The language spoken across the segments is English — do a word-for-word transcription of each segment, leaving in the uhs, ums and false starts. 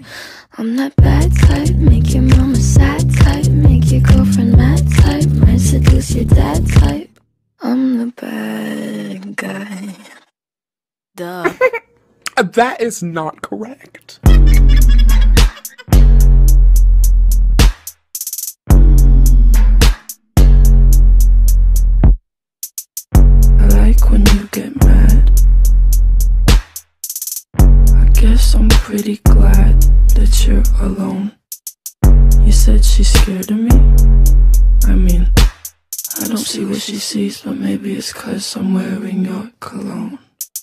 I'm that bad type, make your mama sad type, make your girlfriend mad type, might seduce your dad type. I'm the bad guy. Duh. That is not correct. I like when you get mad. I guess I'm pretty glad that you're alone. You said she's scared of me? I mean, I don't see what she sees, but maybe it's 'cause I'm wearing your cologne.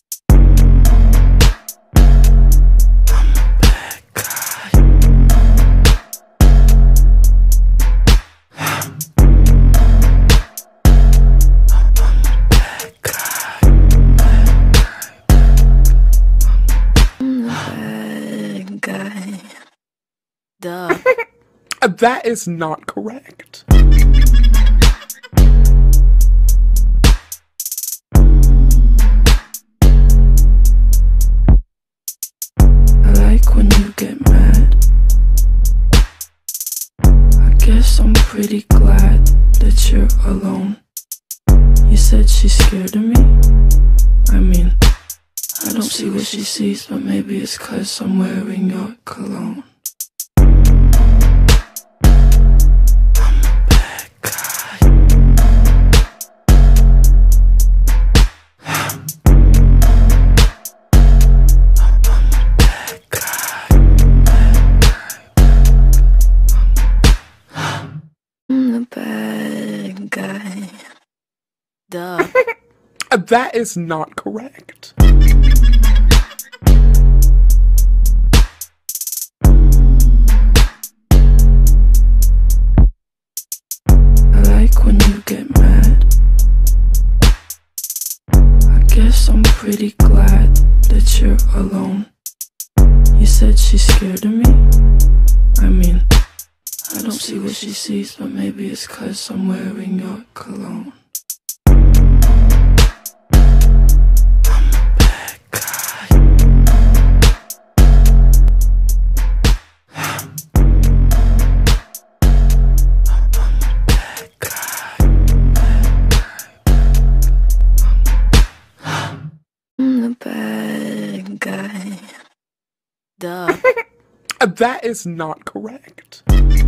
Duh. That is not correct. I like when you get mad. I guess I'm pretty glad that you're alone. You said she's scared of me? I mean, I don't see what she sees, but maybe it's 'cause I'm wearing your cologne. Bad guy. Duh. That is not correct. I like when you get mad. I guess I'm pretty glad that you're alone. You said she's scared of me? I mean, I don't see what she sees, but maybe it's 'cause I'm wearing your cologne. I'm a bad guy. I'm a bad guy. I'm the bad guy. Duh. That is not correct.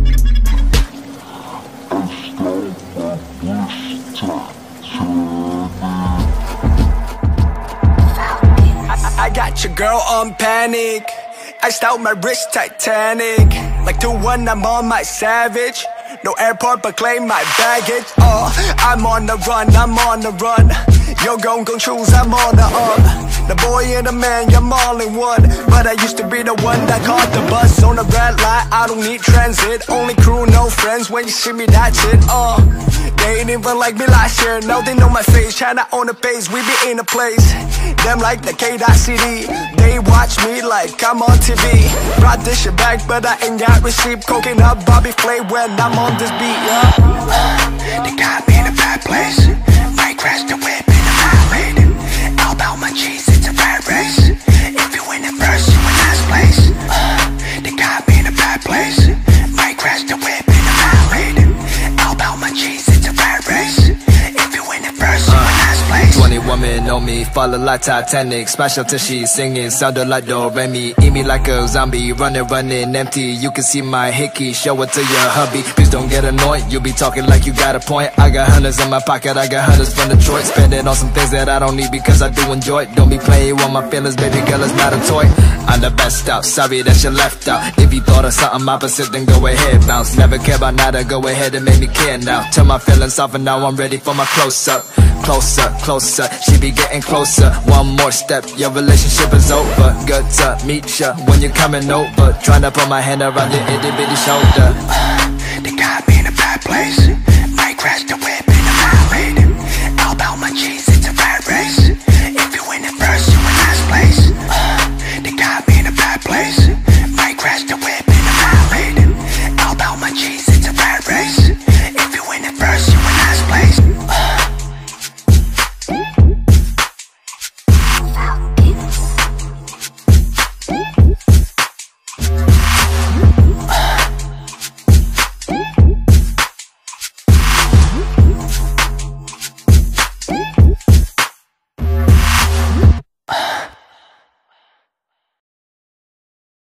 I got your girl on panic. Iced out my wrist Titanic. Like two one, I'm on my savage. No airport but claim my baggage. Oh, I'm on the run, I'm on the run. You're gon' gon' choose, I'm on the up. The boy and the man, you're all in one. But I used to be the one that caught the bus on the red light. I don't need transit, only crew, no friends. When you see me, that's it. Uh, they ain't even like me last year. Now they know my face, China on the page. We be in a place. Them like the K.C D. They watch me like I'm on T V. Brought this shit back, but I ain't got receipt. Coking up Bobby Flay when I'm on this beat, yeah. Uh, they got me in a bad place. Might crash the whip in the highway. All about my cheese, it's a bad race. If you win it first, you in last place. Uh, they got me in a bad place. Might crash the whip in the highway. All about my cheese, it's a bad race. If you win it first, you in last place. Twenty women on me, falling like Titanic. Smash up till she's singing, sounded like Do Re Mi. Eat me like a zombie, running, running empty. You can see my hickey, show it to your hubby. Please don't get annoyed, you be talking like you got a point. I got hundreds in my pocket, I got hundreds from Detroit. Spending on some things that I don't need because I do enjoy it. Don't be playing with my feelings, baby girl, it's not a toy. I'm the best out, sorry that you left out. If you thought of something opposite, then go ahead, bounce. Never care about nada, go ahead and make me care now. Turn my feelings off and now I'm ready for my close-up. Closer, closer, she be getting closer. One more step, your relationship is over. Good to meet ya when you're coming over. Tryna put my hand around your itty bitty shoulder. Uh, they got me in a bad place. Might crash the whip.